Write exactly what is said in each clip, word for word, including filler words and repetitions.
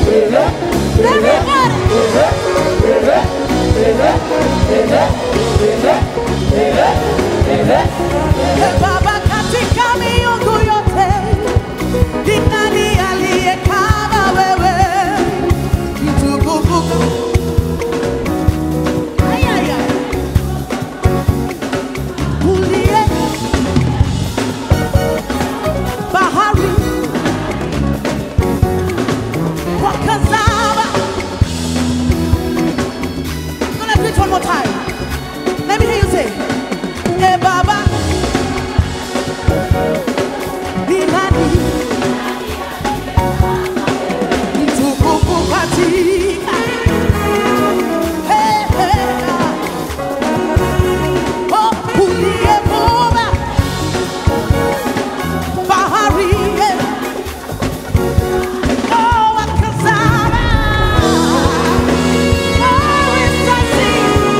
Baba katika miungu yote, ni nani aliye kama wewe? Mtukufu. Ay, ay, ay. Uliye bahari wakazama. I'm gonna do it one more time. Let me hear you say, hey Baba, ni nani mtukufu katika, hey, hey, oh, uliyeumba bahari, oh, wakazama, oh, risasi,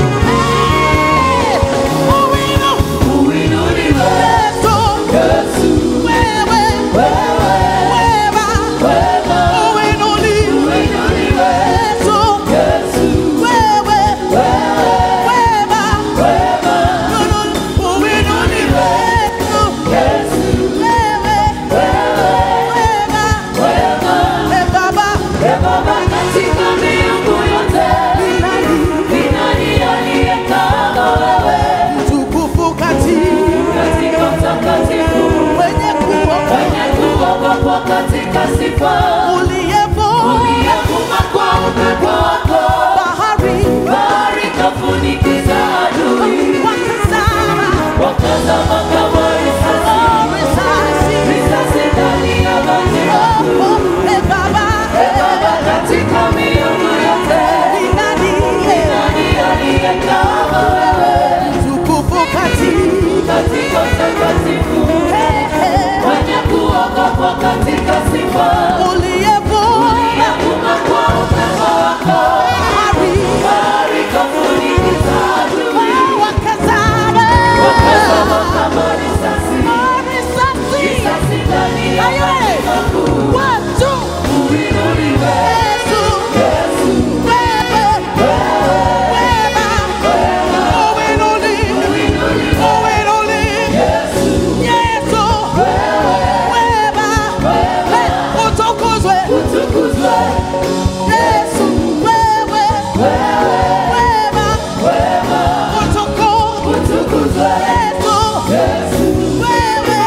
hey, uwino, uwino ni Yesu, Yesu, wewe, wewe, wema, wema, uwino ni, uwino ni Yesu, Yesu, wewe, wewe, wema, wema, uwino ni Yesu, Yesu, wewe, wewe, wema, wema, e Baba, e Baba katika miungu yote, ni nani, ni nani aliye kama wewe? Mtukufu katika, katika utakatifu, wenye kuokoa, wenye kuokoa katika sifa, uliyevuma, uliyevuma kwa upepo wako, bahari, bahari kafunikiza adui, wakazama, wakazama kama risasi, oh, risasi, risasi ndani ya maji makuu. Oh, oh, e Baba, e Baba katika miungu yote, ni nani, ni nani aliye kama wewe? Mtukufu katika, katika utakatifu, hey, hey, wenye kuokoa katika sifa, uliyevuma, uliyevuma kwa upepo wako, bahari, bahari kafunikiza adui, oh, wakazama, wakazama kama risasi, oh, risasi, risasi ndani ya maji makuu. Watu uinuliwe Yesu, Yesu, wewe, wewe, wema, wema, uinuliwe, uinuliwe, uinuliwe Yesu, Yesu, wewe, wema, wema, utukuzwe, utukuzwe Yesu, wewe, wewe, wema, wema, utukuzwe, utukuzwe Yesu, Yesu, wewe,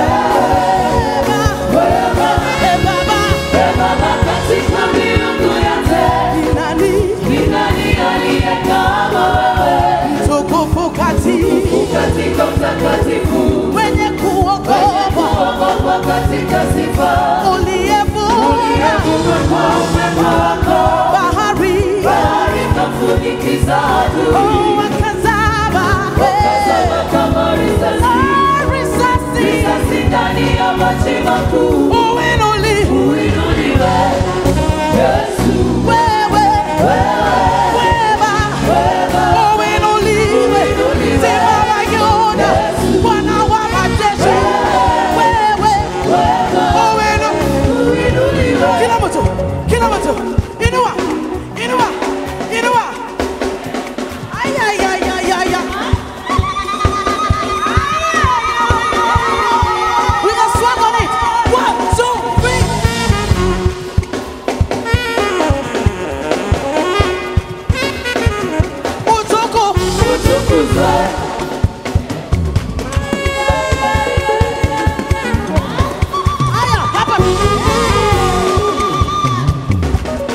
wema, wema, e Baba, e Baba katika miungu yote, ni nani, ni nani aliye kama wewe? Mtukufu katika, katika utakatifu, wenye kuokoa, wenye kuokoa katika sifa, uliyevuma, uliyevuma kwa upepo wako, bahari, bahari kafunikiza adui, oh, wakazama, wakazama kama risasi, oh, risasi, risasi ndani ya maji makuu. Uinuliwe, uinuliwe Yesu, wewe, wewe, wema, wema, uinuliwe, Simba wa Yuda, Bwana wa majeshi, wewe, wema, uinuliwe. Kila mtu, kila mtu, inua, inua, inua. Ay, ay, ay, ay, ay, ay. We can swag on it. One, two, three. Utoko, utukuzwe. Aya, hapa.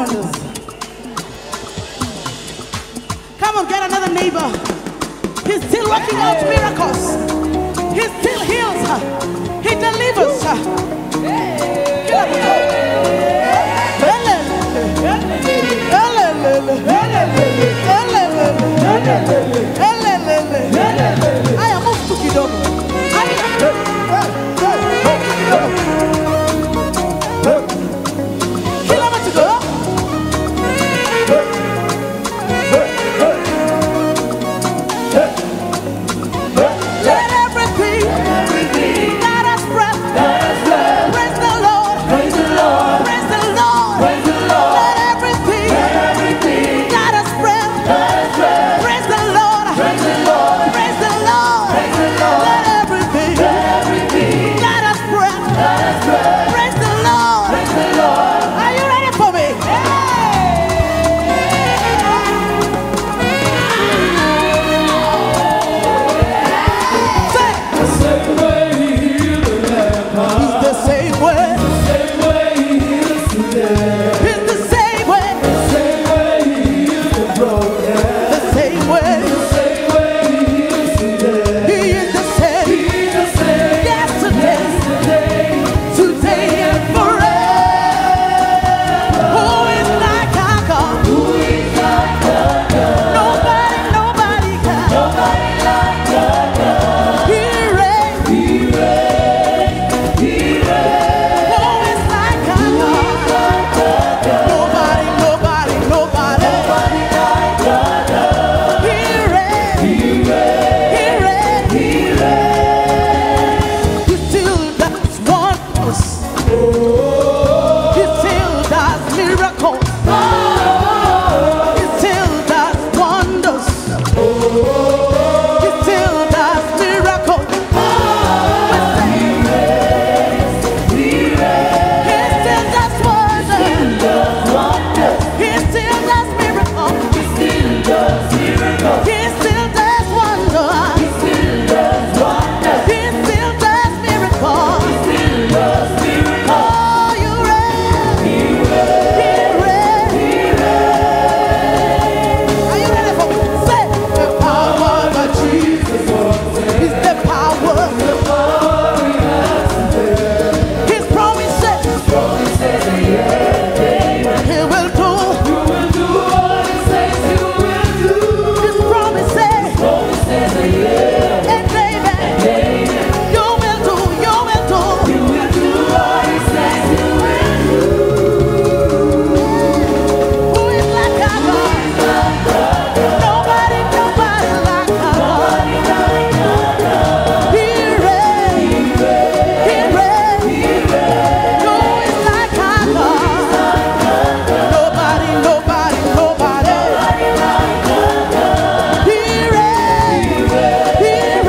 wonders. Come on, get another neighbor. He's still working out miracles. He still heals. He delivers. I am moved to kidogo. Here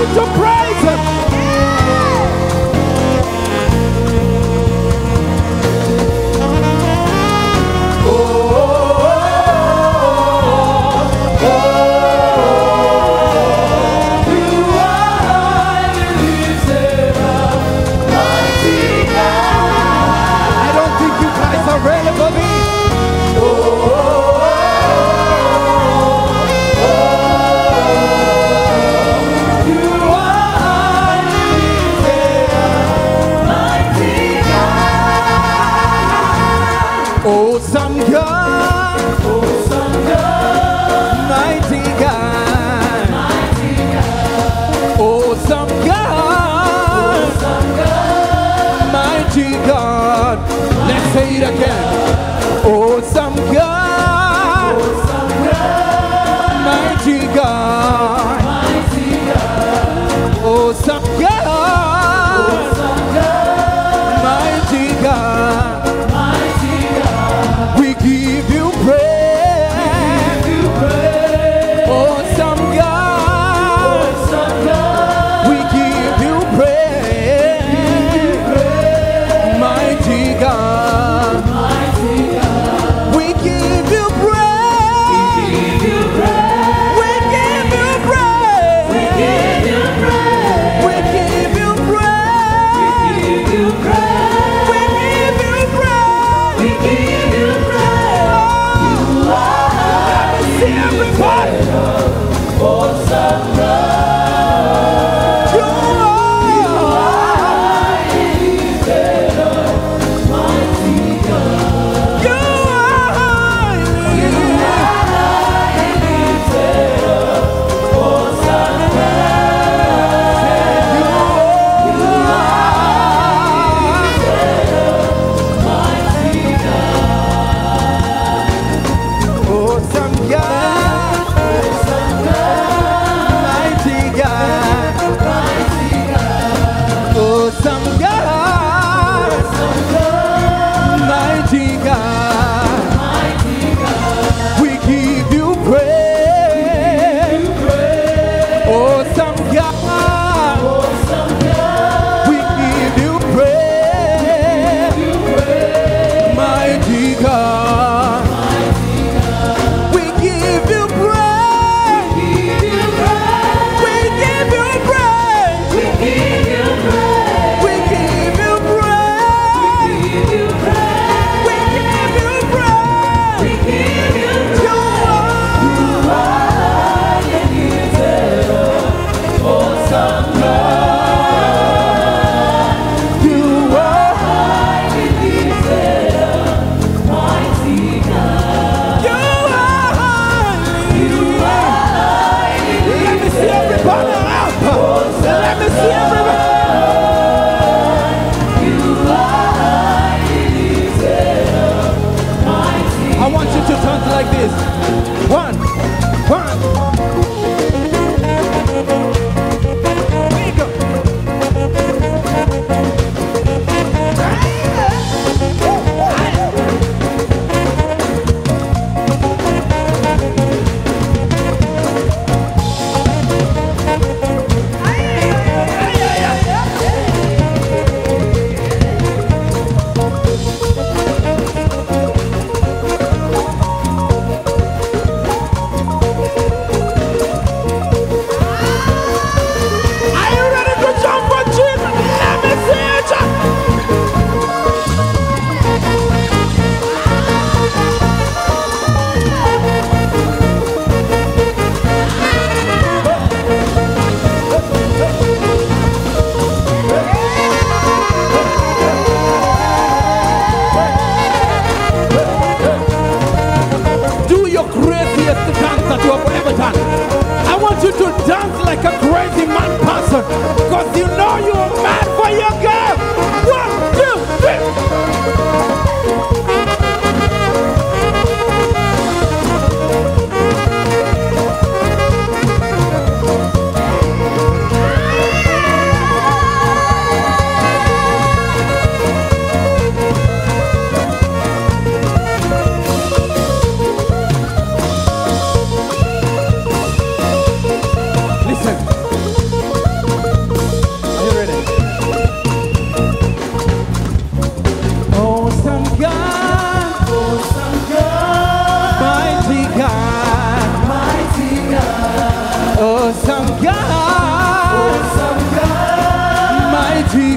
ready to praise him. Ready for me? Oh, oh, oh, oh, you are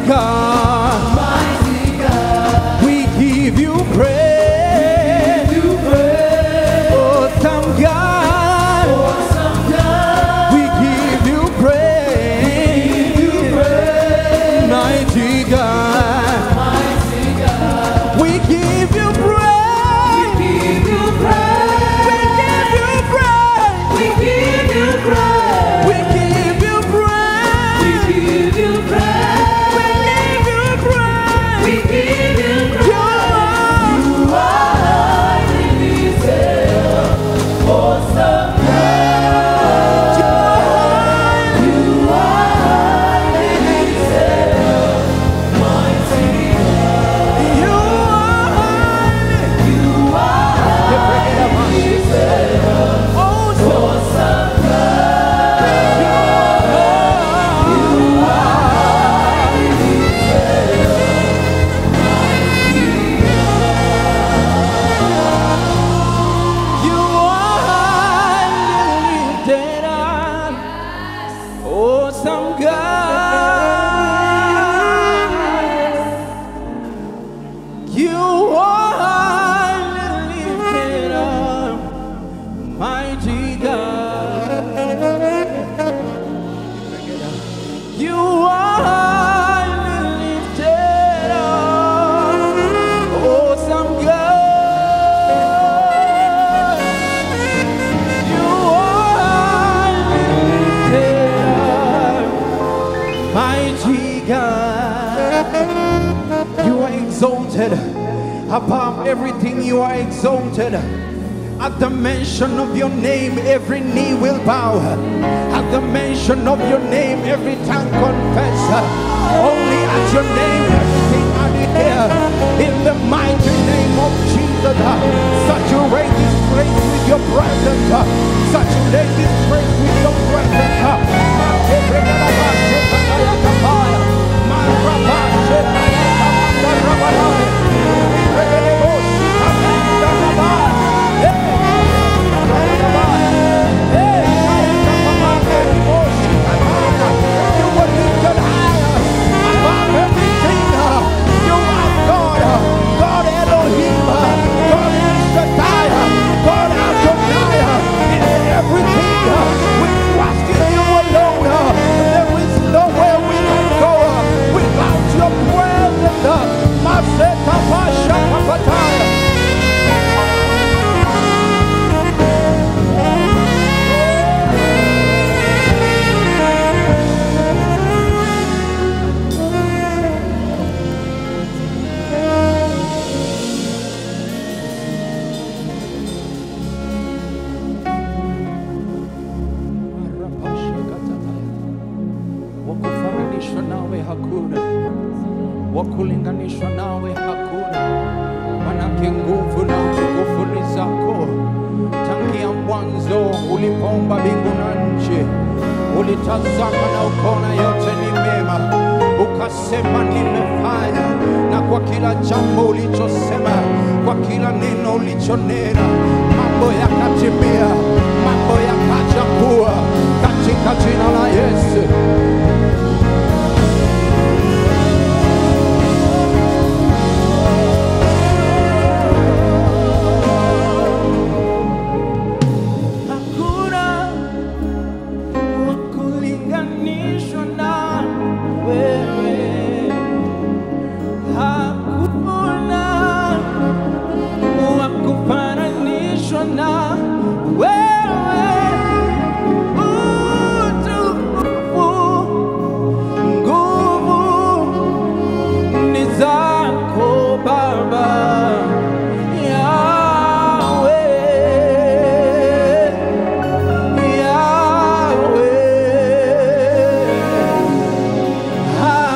God, mighty God, we give you praise. you praise. Awesome God, Awesome God, we give you praise. you praise. Mighty God, Mighty God, we give you praise. give you praise. We give you praise. We give you praise. We give you praise. We give you praise. We give you praise. We give you praise. You are You are highly lifted, awesome God. You are highly lifted, mighty God. you are You are highly lifted, awesome. awesome God. You Highly lifted, mighty You are highly lifted up, awesome God. You are highly lifted up, mighty God. You are highly lifted up, awesome God. You are highly lifted up, mighty God. You are exalted above everything. You are exalted. At the mention of your name, every knee will bow. At the mention of your name, every tongue confess. Only at your name, everything I declare. In the mighty name of Jesus, saturate this place with your presence. Saturate this place with your You were lifted higher above everything. You are God, God Elohim, God Shaddai, God Adonai. In everything, we trust in you alone. There is nowhere we can go without your presence. Maseta Pasha Papataya. Wakufananishwa nawe hakuna, wakulinganishwa nawe hakuna. Manake nguvu na utukufu ni zako. Tangia mwanzo ulipoumba mbingu na nchi, ulitazama na ukaona yote ni mema, ukasema nimefanya. Na kwa kila jambo ulichosema, kwa kila neno ulichonena, mambo yakatimia, mambo yakaja kuwa, katika jina la Yesu. Hakuna wa kulinganishwa na wewe, hakuna wa kufananishwa na wewe. Utukufu, nguvu ni zako Baba. Yahweh, Yahweh,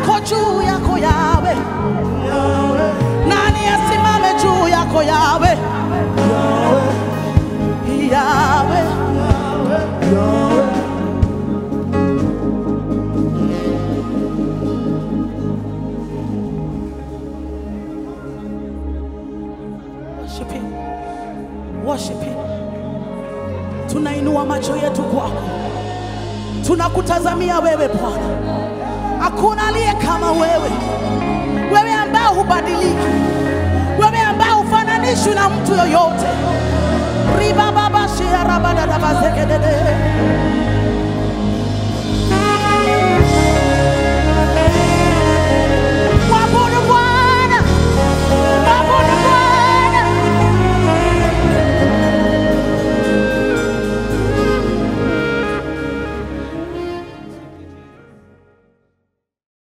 yako juu yako yawe? Nani asimame juu yako yawe? Yawe, worship him, worship him. Tunainua macho yetu kwako, tunakutazamia wewe Bwana. Hakuna aliye kama wewe, wewe ambao hubadiliki, wewe ambao hufananishwi na mtu yoyote. Riba baba shia rabada da bazekedede.